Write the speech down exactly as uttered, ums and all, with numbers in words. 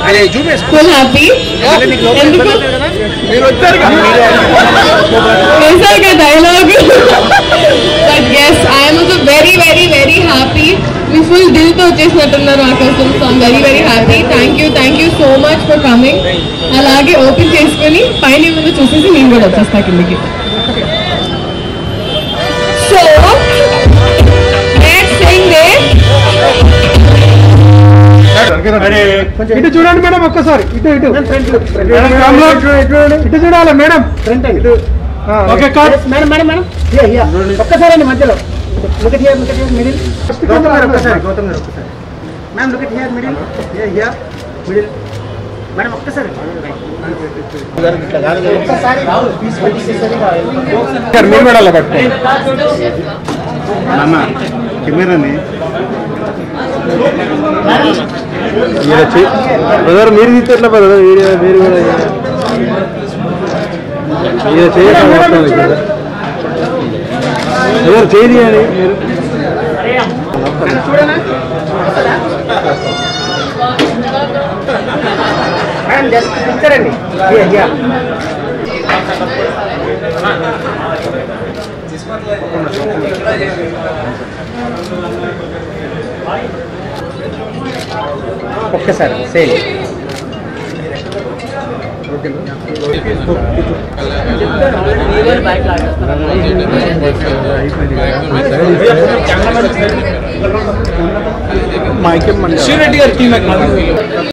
full happy ఎందుకు వేసాక dialogue but yes I'm also very very very happy మీ full దిల్తో వచ్చేసినట్టున్నారు నా కోసం so I'm very very happy thank you thank you so much for coming అలాగే open చేసుకుని పైన ముందు చూసేసి నేను కూడా వచ్చేస్తా కిందకి సో let's sing this ఇటు చూడండి మేడం ఒక్కసారి ఇటు ఇటు ఇటు చూడాలి madam okay madam madam madam ఒక్కసారి అండి మధ్యలో look at here look at here middle Gautam గారు ఒక్కసారి గౌతమ్ గారు ఒక్కసారి ma'am look at here middle here here middle madam ఒక్కసారి ఒక్కసారి మీరు కూడా అలా పట్టుకోండి అమ్మా కెమెరాని బ్రదర్ మీరు తీస్తే ఎట్లా బ్రదర్ వీడియో మీరు కూడా మీరు చేయాలి ఎవరు చేయనియండి మీరు ఒక్కసారి సేమ్ మైక్